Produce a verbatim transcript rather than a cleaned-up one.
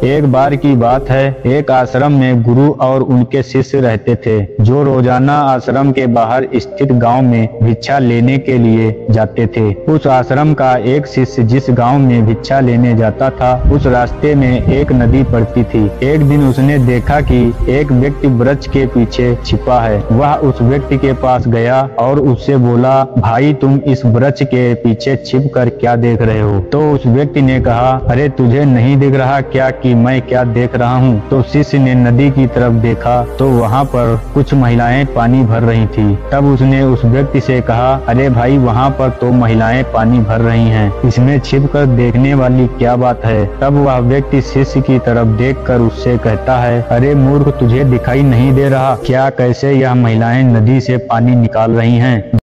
एक बार की बात है, एक आश्रम में गुरु और उनके शिष्य रहते थे, जो रोजाना आश्रम के बाहर स्थित गांव में भिक्षा लेने के लिए जाते थे। उस आश्रम का एक शिष्य जिस गांव में भिक्षा लेने जाता था, उस रास्ते में एक नदी पड़ती थी। एक दिन उसने देखा कि एक व्यक्ति वृक्ष के पीछे छिपा है। वह उस व्यक्ति के पास गया और उससे बोला, भाई तुम इस वृक्ष के पीछे छिप कर क्या देख रहे हो? तो उस व्यक्ति ने कहा, अरे तुझे नहीं दिख रहा क्या कि मैं क्या देख रहा हूँ? तो शिष्य ने नदी की तरफ देखा तो वहाँ पर कुछ महिलाएं पानी भर रही थी। तब उसने उस व्यक्ति से कहा, अरे भाई वहाँ पर तो महिलाएं पानी भर रही हैं, इसमें छिपकर देखने वाली क्या बात है? तब वह व्यक्ति शिष्य की तरफ देखकर उससे कहता है, अरे मूर्ख, तुझे दिखाई नहीं दे रहा क्या कैसे यह महिलाएं नदी से पानी निकाल रही हैं?